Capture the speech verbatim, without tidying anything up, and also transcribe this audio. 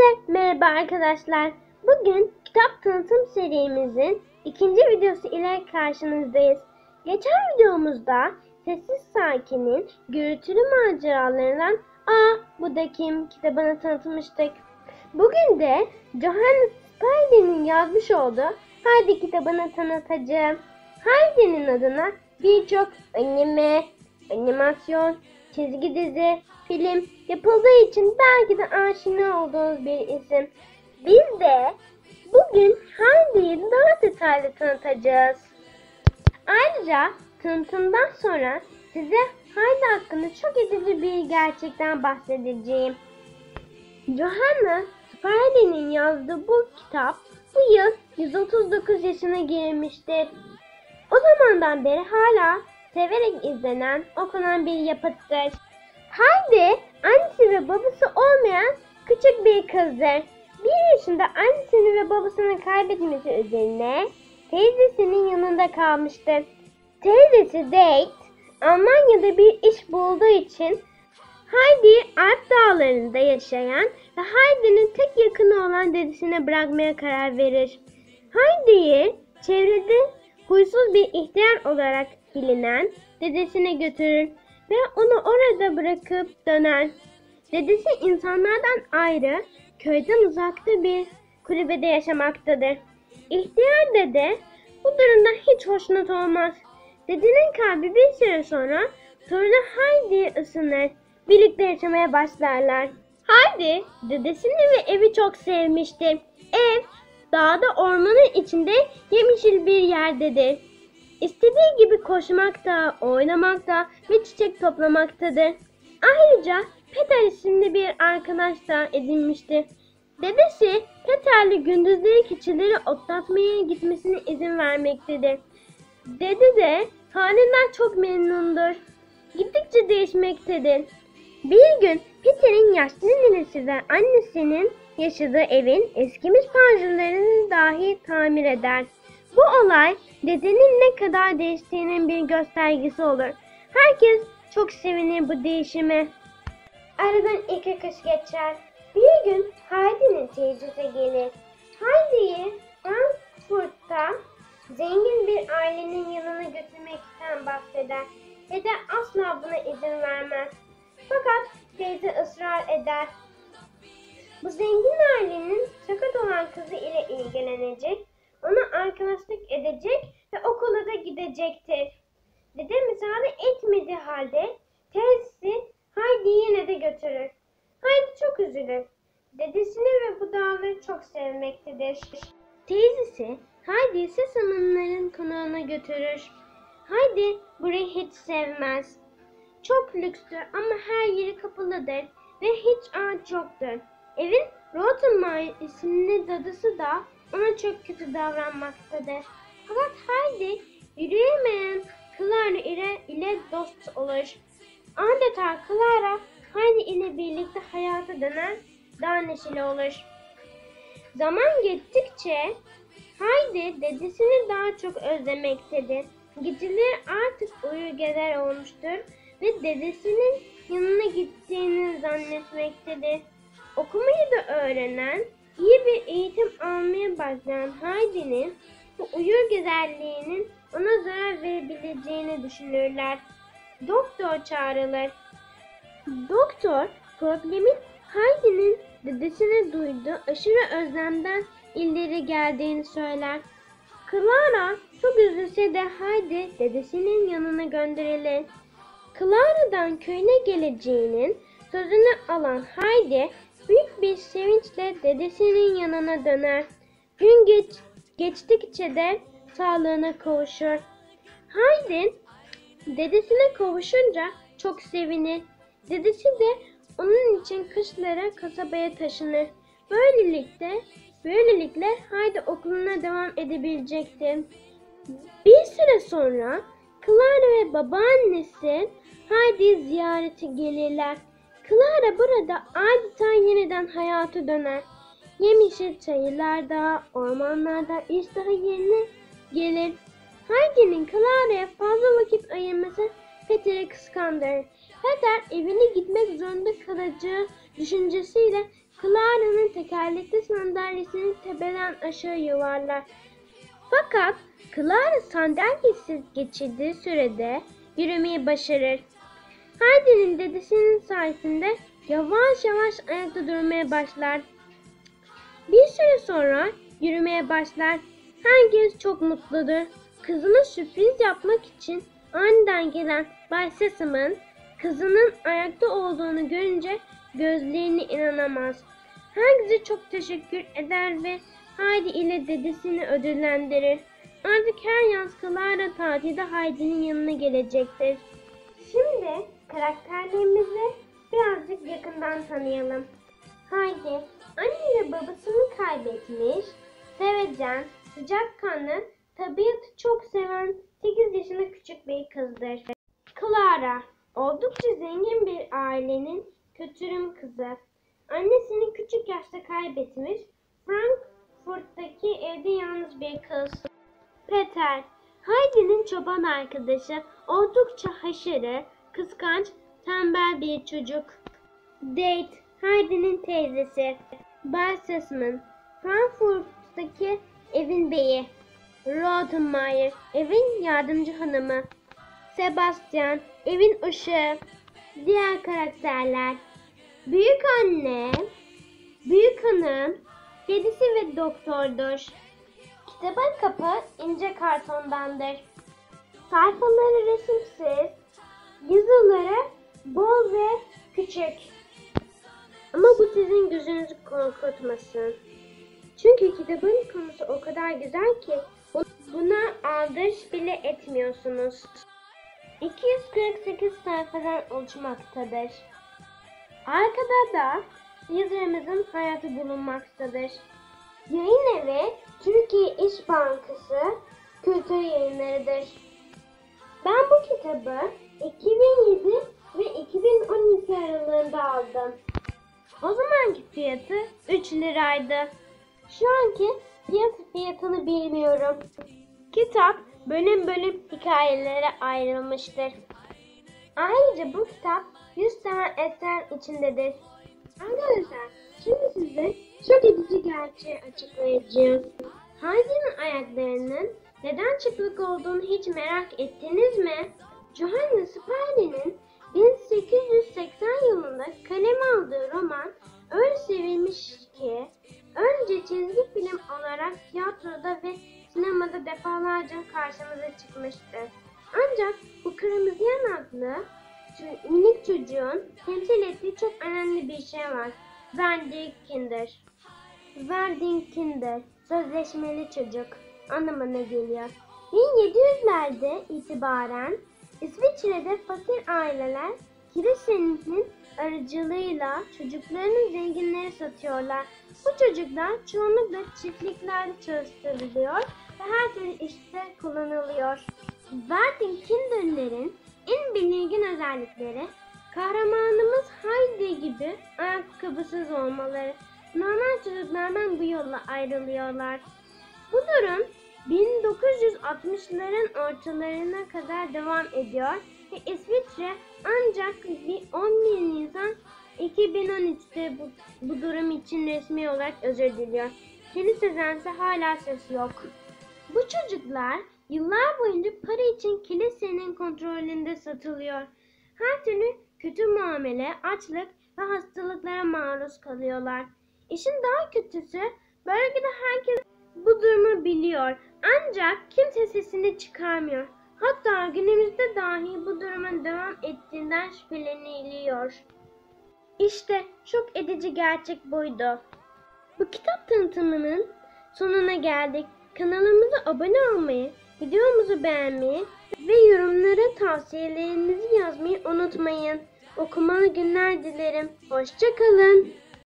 Herkese merhaba arkadaşlar. Bugün kitap tanıtım serimizin ikinci videosu ile karşınızdayız. Geçen videomuzda Sessiz Sakin'in gürültülü maceralarından "Aa, bu da kim?" kitabını tanıtmıştık. Bugün de Johannes Spyri'nin yazmış olduğu Heidi kitabını tanıtacağım. Heidi'nin adına birçok anime, animasyon, çizgi dizi, film yapıldığı için belki de aşina olduğunuz bir isim. Biz de bugün Heidi'yi daha detaylı tanıtacağız. Ayrıca tanıtımdan sonra size Heidi hakkında çok edici bir gerçekten bahsedeceğim. Johannes Spyri'nin yazdığı bu kitap bu yıl yüz otuz dokuz yaşına girmiştir. O zamandan beri hala severek izlenen, okunan bir yapıttır. Heidi, annesi ve babası olmayan küçük bir kızdır. Bir yaşında annesini ve babasını kaybetmesi üzerine teyzesinin yanında kalmıştır. Teyzesi Date, Almanya'da bir iş bulduğu için Heidi'yi Alp dağlarında yaşayan ve Heidi'nin tek yakını olan dedesine bırakmaya karar verir. Heidi'yi çevrede huysuz bir ihtiyar olarak bilinen dedesine götürür ve onu orada bırakıp döner. Dedesi insanlardan ayrı, köyden uzakta bir kulübede yaşamaktadır. İhtiyar dede bu durumdan hiç hoşnut olmaz. Dedenin kalbi bir süre sonra torunu Heidi'ye ısınır. Birlikte yaşamaya başlarlar. Heidi dedesini ve evi çok sevmişti. Ev dağda ormanın içinde yemyeşil bir yerdedir. İstediği gibi koşmakta, oynamakta ve çiçek toplamaktadır. Ayrıca Peter isimli bir arkadaş da edinmişti. Dedesi Peter'le gündüzleri keçileri otlatmaya gitmesine izin vermektedir. Dede de halinden çok memnundur. Gittikçe değişmektedir. Bir gün Peter'in yaşlı ninesi ve annesinin yaşadığı evin eskimiş panjurlarını dahi tamir eder. Bu olay dedenin ne kadar değiştiğinin bir göstergesi olur. Herkes çok sevinir bu değişime. Aradan iki kış geçer. Bir gün Heidi'nin teyzesi gelir. Heidi'yi Frankfurt'ta zengin bir ailenin yanına götürmekten bahseder. Dede asla buna izin vermez. Fakat teyze ısrar eder. Bu zengin ailenin sakat olan kızı ile ilgilenecek, ona arkadaşlık edecek ve okula da gidecektir. Dede müsaade etmediği halde teyzesi Heidi'yi yine de götürür. Heidi çok üzülür. Dedesini ve bu dağları çok sevmektedir. Teyzesi Heidi'yi Sesam'ınların konağına götürür. Heidi burayı hiç sevmez. Çok lükstür ama her yeri kapalıdır ve hiç ağaç yoktur. Evin Rottenmeier isimli dadısı da ona çok kötü davranmaktadır. Fakat Heidi yürüyemeyen Clara ile, ile dost olur. Adeta Clara Heidi ile birlikte hayata döner, daha neşeli olur. Zaman geçtikçe Heidi dedesini daha çok özlemektedir. Geceleri artık uyur olmuştur ve dedesinin yanına gittiğini zannetmektedir. Okumayı da öğrenen, iyi bir eğitim almaya başlayan Heidi'nin bu uyur gezerliğinin ona zarar verebileceğini düşünürler. Doktor çağrılır. Doktor problemin Heidi'nin dedesine duyduğu aşırı özlemden ileri geldiğini söyler. Clara çok üzülse de Heidi dedesinin yanına gönderilir. Clara'dan köyüne geleceğinin sözünü alan Heidi büyük bir sevinçle dedesinin yanına döner. Gün geç, geçtikçe de sağlığına kavuşur. Heidi dedesine kavuşunca çok sevinir. Dedesi de onun için kışlara kasabaya taşınır. Böylelikle, böylelikle Heidi okuluna devam edebilecektir. Bir süre sonra Clara ve babaannesi Heidi ziyarete gelirler. Clara burada adeta yeniden hayata döner. Yemyeşil çayırlarda, ormanlarda iştahı yerine gelir. Heidi'nin Clara'ya fazla vakit ayırması Peter'i kıskandırır. Peter evine gitmek zorunda kalacağı düşüncesiyle Clara'nın tekerlekli sandalyesini tepeden aşağı yuvarlar. Fakat Clara sandalyesiz geçirdiği sürede yürümeyi başarır. Heidi'nin dedesinin sayesinde yavaş yavaş ayakta durmaya başlar. Bir süre sonra yürümeye başlar. Herkes çok mutludur. Kızına sürpriz yapmak için aniden gelen Bay Sesam'ın kızının ayakta olduğunu görünce gözlerine inanamaz. Herkese çok teşekkür eder ve Heidi ile dedesini ödüllendirir. Artık her yaz Clara tatilde Heidi'nin yanına gelecektir. Şimdi karakterlerimizi birazcık yakından tanıyalım. Heidi, anne ve babasını kaybetmiş, sevecen, sıcakkanlı, tabiatı çok seven sekiz yaşında küçük bir kızdır. Clara, oldukça zengin bir ailenin kötürüm kızı. Annesini küçük yaşta kaybetmiş, Frankfurt'taki evde yalnız bir kız. Peter, Heidi'nin çoban arkadaşı, oldukça haşarı, kıskanç, tembel bir çocuk. Date, Heidi'nin teyzesi. Bay Sesam'ın, Frankfurt'taki evin beyi. Rottenmeier, evin yardımcı hanımı. Sebastian, evin ışığı. Diğer karakterler: büyük anne, büyük hanım, kedisi ve doktordur. Kitabın kapı ince kartondandır. Sayfaları resimsiz, yazıları bol ve küçük. Ama bu sizin gözünüzü korkutmasın. Çünkü kitabın konusu o kadar güzel ki buna aldırış bile etmiyorsunuz. iki yüz kırk sekiz sayfadan oluşmaktadır. Arkada da yazarımızın hayatı bulunmaktadır. Yayın evi Türkiye İş Bankası Kültür Yayınları'dır. Ben bu kitabı iki bin yedi ve iki bin on iki aralığında aldım. O zamanki fiyatı üç liraydı. Şu anki fiyat fiyatını bilmiyorum. Kitap bölüm bölüm hikayelere ayrılmıştır. Ayrıca bu kitap yüz tane eser içindedir. Arkadaşlar, şimdi size çok edici gerçeği açıklayacağım. Heidi'nin ayaklarının neden çıplak olduğunu hiç merak ettiniz mi? Johannes Spyri'nin bin sekiz yüz seksen yılında kaleme aldığı roman öyle sevilmiş ki önce çizgi film olarak tiyatroda ve sinemada defalarca karşımıza çıkmıştır. Ancak bu kırmızı yanaklı minik çocuğun temsil ettiği çok önemli bir şey var. Verdinkinder. Verdinkinder, sözleşmeli çocuk anlamına geliyor. bin yedi yüzlerde itibaren İsviçre'de fakir aileler kilisenin aracılığıyla çocuklarını zenginlere satıyorlar. Bu çocuklar çoğunlukla çiftliklerde çalıştırılıyor ve her türlü işte kullanılıyor. Verdinkinder'lerin en belirgin özellikleri kahramanımız Heidi gibi ayakkabısız olmaları. Normal çocuklardan bu yolla ayrılıyorlar. Bu durum bin dokuz yüz altmışların ortalarına kadar devam ediyor ve İsviçre ancak on bir Nisan iki bin on üç'te bu, bu durum için resmi olarak özür diliyor. Kiliseden ise hala ses yok. Bu çocuklar yıllar boyunca para için kilisenin kontrolünde satılıyor. Her türlü kötü muamele, açlık ve hastalıklara maruz kalıyorlar. İşin daha kötüsü, bölgede herkes bu durumu biliyor. Ancak kimse sesini çıkarmıyor. Hatta günümüzde dahi bu durumun devam ettiğinden şüpheleniliyor. İşte şok edici gerçek buydu. Bu kitap tanıtımının sonuna geldik. Kanalımıza abone olmayı, videomuzu beğenmeyi ve yorumlara tavsiyelerinizi yazmayı unutmayın. Okumalı günler dilerim. Hoşça kalın.